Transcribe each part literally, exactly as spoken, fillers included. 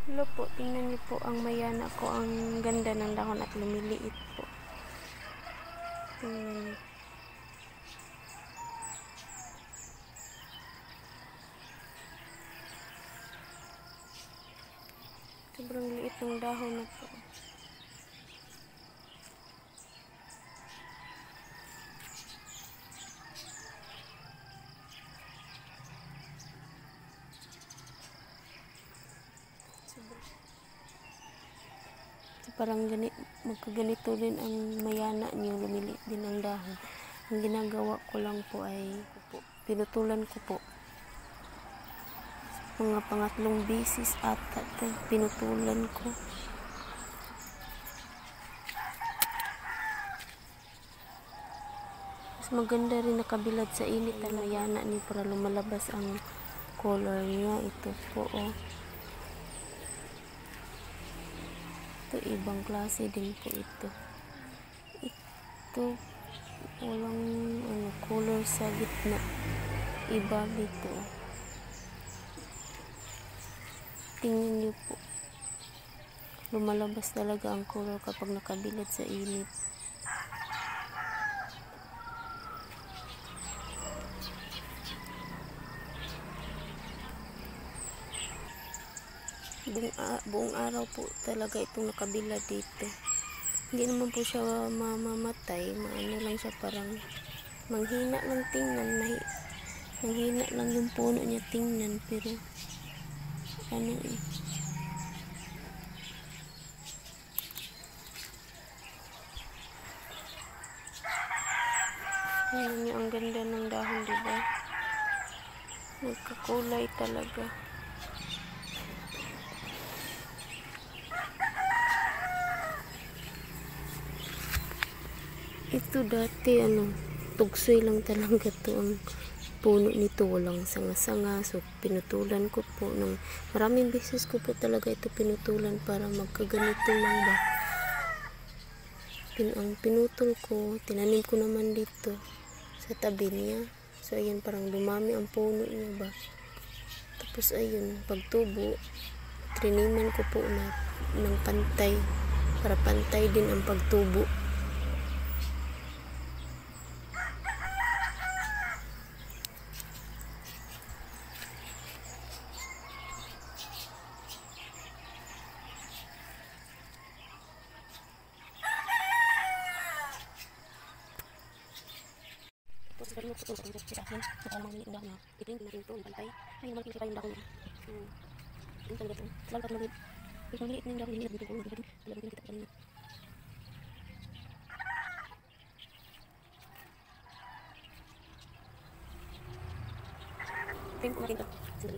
Hello po, tingnan niyo po ang mayana ko. Ang ganda ng dahon at lumiliit po. Tingnan niyo. Sobrang liit ng dahon na po. So, parang ganit, magkaganito din ang mayana niyo, lumiliit din ang dahon. Ang ginagawa ko lang po ay po, pinutulan ko po. Mga pangatlong bisis ata ito, pinutulan ko. Mas maganda rin nakabilad sa init ang mayana niyo para lumalabas ang color niya. Ito po, oh. Ito, ibang klase din po ito. Ito, walang ano, color sa gitna. Iba dito. Tingnan niyo po. Lumalabas talaga ang color kapag nakabilad sa init. Buong, uh, buong araw po talaga itong nakabilad dito. Hindi naman po siya mamamatay. Maano lang siya, parang manghina lang tingnan. Mahi, manghina lang yung puno niya tingnan. Pero ano eh. Tingnan niyo, ang ganda ng dahon, diba? Nagkakulay talaga. Ito dati, ano, tugsoy lang talaga to ang puno nito. Walang sanga-sanga. So, pinutulan ko po. Nung maraming beses ko po talaga ito pinutulan para magkaganito lang ba. Pin ang pinutol ko, tinanim ko naman dito sa tabi niya. So, ayan, parang dumami ang puno niya ba. Tapos, ayun, pagtubo, triniman ko po na ng pantay para pantay din ang pagtubo. Tapos, pero yung puto, ito sa akin, ito ang mga dahon na, itin, natin ito, yung pantay. Ay, yung malaki yung dahon niya. Hmm. Ito talaga ito. Selalu pag maliit. Pero maliit na yung dahon, hindi na dito ko, dito, talagang pinakita ko kanina. Ito yung kumakin ito. Sandali.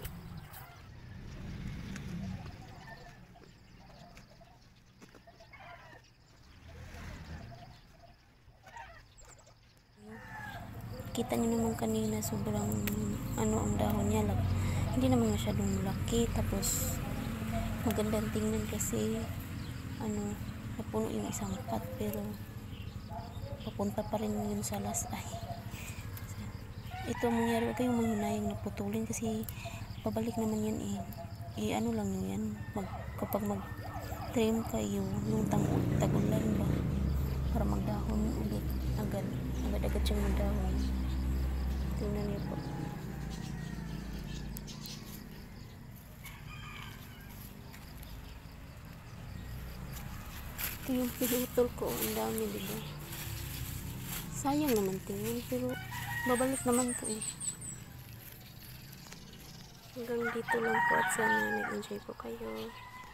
Kita nyo naman kanina, sobrang ano ang dahon niya lang. Hindi naman masyadong malaki. Tapos magandang tingnan kasi ano, napuno yung isang pot, pero papunta pa rin yun sa last ay. Ito ang mangyari, huwag kayong manghinayang na putulin kasi pabalik naman yan eh. Eh ano lang yan, mag, kapag mag trim kayo yung tagulan ba para magdahon ulit agad. Agad-agad siyang magdahon. Tingnan niyo po. Ito yung pinutol ko. Ang dami, diba? Sayang naman tingnan. Pero babalik naman po eh. Hanggang dito lang po at sana nag-enjoy po kayo.